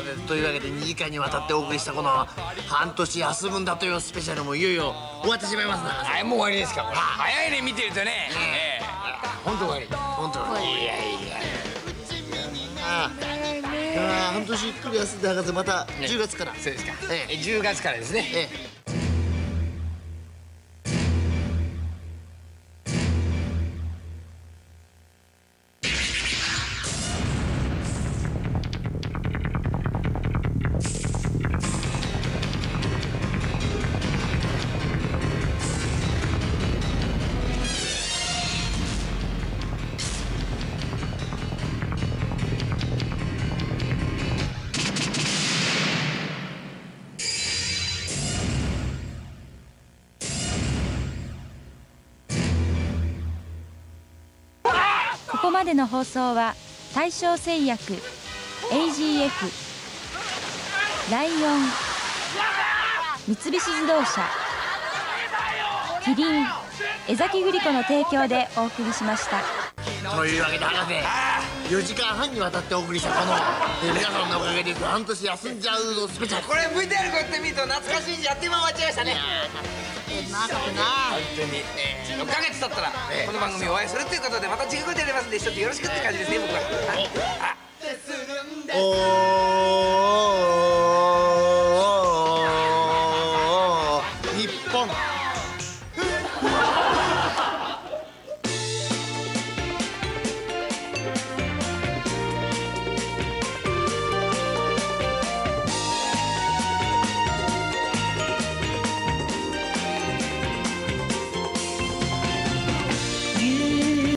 というわけで2時間にわたってお送りしたこの半年休むんだというスペシャルもいよいよ終わってしまいますな。 はい、もう終わりですか。これ早いね、見てるとね。本当終わり。 本当に。いやいや。半年ゆっくり休んで博士また10月から。 そうですか。10月からですね。 ここまでの放送は大正製薬、AGF、ライオン、三菱自動車、キリン、江崎グリコの提供でお送りしました。 というわけで博士、4時間半にわたってお送りしたこの皆さんのおかげで半年休んじゃうぞスペシャル。 これ VTR こうやって見ると懐かしいし、あっという間終わっちゃいましたね。 なかったな。 本当に6ヶ月経ったらこの番組お会いするということで、また違うことやりますんで、一つよろしくって感じですね、僕は。 おー